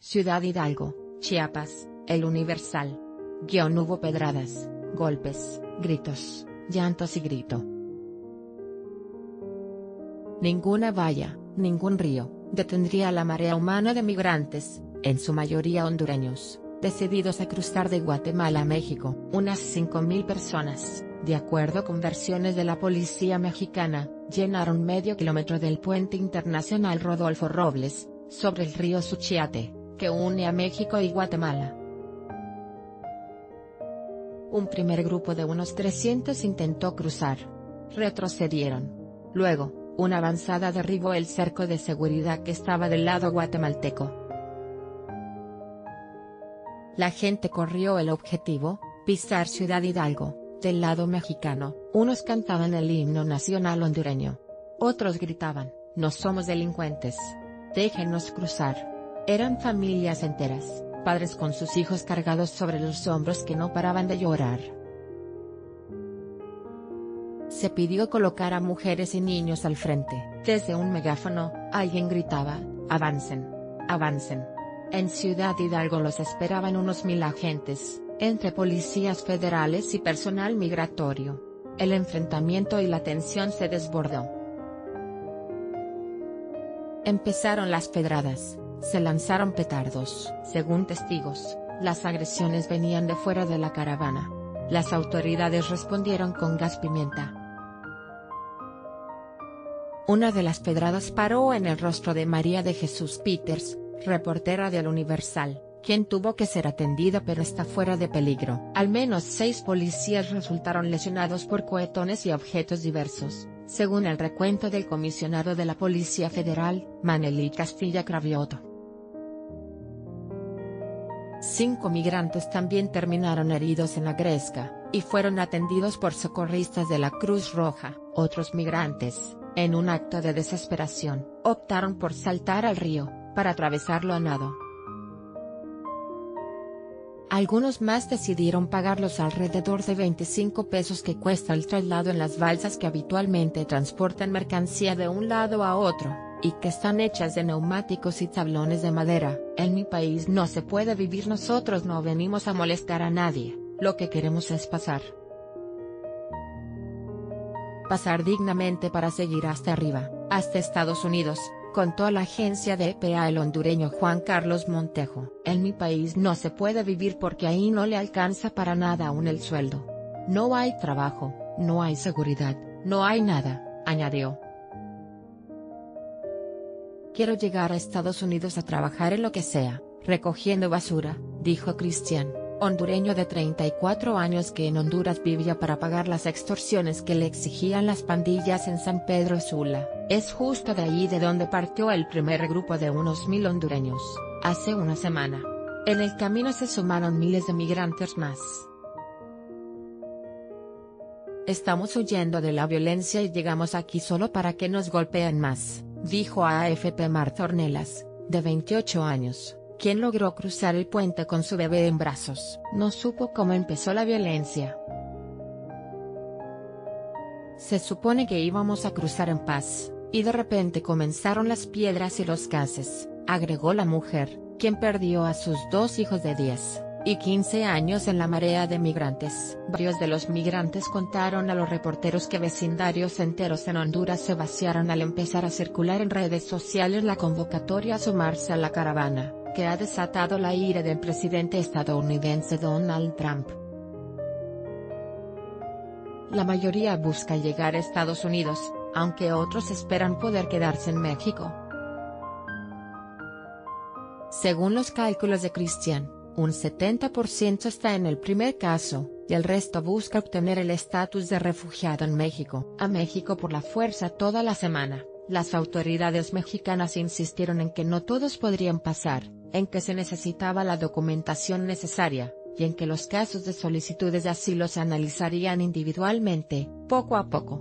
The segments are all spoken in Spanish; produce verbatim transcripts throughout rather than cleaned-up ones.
Ciudad Hidalgo, Chiapas, El Universal. Guión hubo pedradas, golpes, gritos, llantos y grito. Ninguna valla, ningún río, detendría la marea humana de migrantes, en su mayoría hondureños, decididos a cruzar de Guatemala a México. Unas cinco mil personas, de acuerdo con versiones de la policía mexicana, llenaron medio kilómetro del puente internacional Rodolfo Robles, sobre el río Suchiate, que une a México y Guatemala. Un primer grupo de unos trescientos intentó cruzar. Retrocedieron. Luego, una avanzada derribó el cerco de seguridad que estaba del lado guatemalteco. La gente corrió el objetivo, pisar Ciudad Hidalgo, del lado mexicano. Unos cantaban el himno nacional hondureño. Otros gritaban, "No somos delincuentes. Déjenos cruzar". Eran familias enteras, padres con sus hijos cargados sobre los hombros que no paraban de llorar. Se pidió colocar a mujeres y niños al frente. Desde un megáfono, alguien gritaba, "Avancen, avancen". En Ciudad Hidalgo los esperaban unos mil agentes, entre policías federales y personal migratorio. El enfrentamiento y la tensión se desbordó. Empezaron las pedradas, se lanzaron petardos. Según testigos, las agresiones venían de fuera de la caravana. Las autoridades respondieron con gas pimienta. Una de las pedradas paró en el rostro de María de Jesús Peters, reportera del Universal, quien tuvo que ser atendida pero está fuera de peligro. Al menos seis policías resultaron lesionados por cohetones y objetos diversos, según el recuento del comisionado de la Policía Federal, Manely Castilla Cravioto. Cinco migrantes también terminaron heridos en la gresca, y fueron atendidos por socorristas de la Cruz Roja. Otros migrantes, en un acto de desesperación, optaron por saltar al río, para atravesarlo a nado. Algunos más decidieron pagar los alrededor de veinticinco pesos que cuesta el traslado en las balsas que habitualmente transportan mercancía de un lado a otro, y que están hechas de neumáticos y tablones de madera. En mi país no se puede vivir, nosotros no venimos a molestar a nadie, lo que queremos es pasar. Pasar dignamente para seguir hasta arriba, hasta Estados Unidos, contó a la agencia de E P A el hondureño Juan Carlos Montejo. En mi país no se puede vivir porque ahí no le alcanza para nada aún el sueldo. No hay trabajo, no hay seguridad, no hay nada, añadió. Quiero llegar a Estados Unidos a trabajar en lo que sea, recogiendo basura, dijo Cristian, hondureño de treinta y cuatro años que en Honduras vivía para pagar las extorsiones que le exigían las pandillas en San Pedro Sula. Es justo de allí de donde partió el primer grupo de unos mil hondureños, hace una semana. En el camino se sumaron miles de migrantes más. Estamos huyendo de la violencia y llegamos aquí solo para que nos golpeen más, dijo a A F P Marta Ornelas, de veintiocho años, quien logró cruzar el puente con su bebé en brazos. No supo cómo empezó la violencia. Se supone que íbamos a cruzar en paz, y de repente comenzaron las piedras y los gases, agregó la mujer, quien perdió a sus dos hijos de diez y quince años en la marea de migrantes. Varios de los migrantes contaron a los reporteros que vecindarios enteros en Honduras se vaciaron al empezar a circular en redes sociales la convocatoria a sumarse a la caravana, que ha desatado la ira del presidente estadounidense Donald Trump. La mayoría busca llegar a Estados Unidos, aunque otros esperan poder quedarse en México. Según los cálculos de Cristian, un setenta por ciento está en el primer caso, y el resto busca obtener el estatus de refugiado en México. A México por la fuerza toda la semana, las autoridades mexicanas insistieron en que no todos podrían pasar, en que se necesitaba la documentación necesaria, y en que los casos de solicitudes de asilo se analizarían individualmente, poco a poco.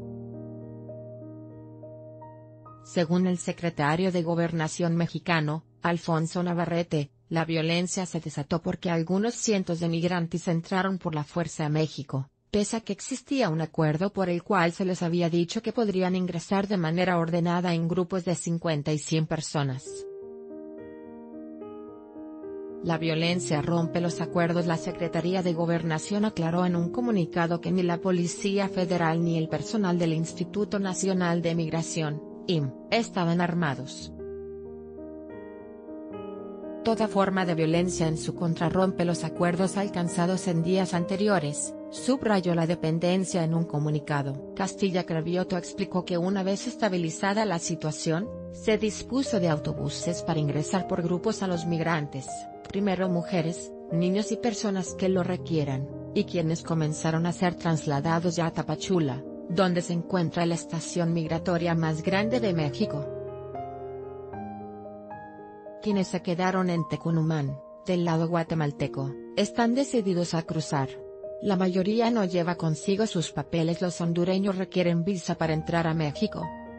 Según el secretario de Gobernación mexicano, Alfonso Navarrete, la violencia se desató porque algunos cientos de migrantes entraron por la fuerza a México, pese a que existía un acuerdo por el cual se les había dicho que podrían ingresar de manera ordenada en grupos de cincuenta y cien personas. La violencia rompe los acuerdos. La Secretaría de Gobernación aclaró en un comunicado que ni la Policía Federal ni el personal del Instituto Nacional de Migración, I M, estaban armados. Toda forma de violencia en su contra rompe los acuerdos alcanzados en días anteriores, subrayó la dependencia en un comunicado. Castilla Cravioto explicó que una vez estabilizada la situación, se dispuso de autobuses para ingresar por grupos a los migrantes, primero mujeres, niños y personas que lo requieran, y quienes comenzaron a ser trasladados ya a Tapachula, donde se encuentra la estación migratoria más grande de México. Quienes se quedaron en Tecunumán, del lado guatemalteco, están decididos a cruzar. La mayoría no lleva consigo sus papeles. Los hondureños requieren visa para entrar a México.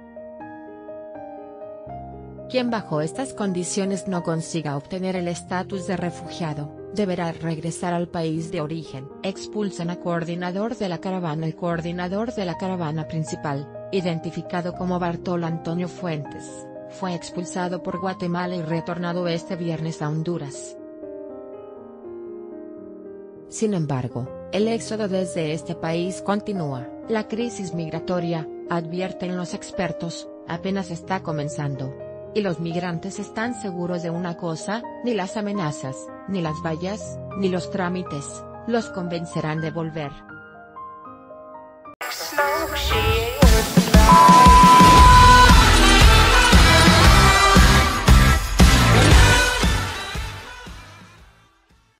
Quien bajo estas condiciones no consiga obtener el estatus de refugiado, deberá regresar al país de origen. Expulsan a coordinador de la caravana. El coordinador de la caravana principal, identificado como Bartolo Antonio Fuentes, fue expulsado por Guatemala y retornado este viernes a Honduras. Sin embargo, el éxodo desde este país continúa. La crisis migratoria, advierten los expertos, apenas está comenzando. Y los migrantes están seguros de una cosa: ni las amenazas, ni las vallas, ni los trámites, los convencerán de volver.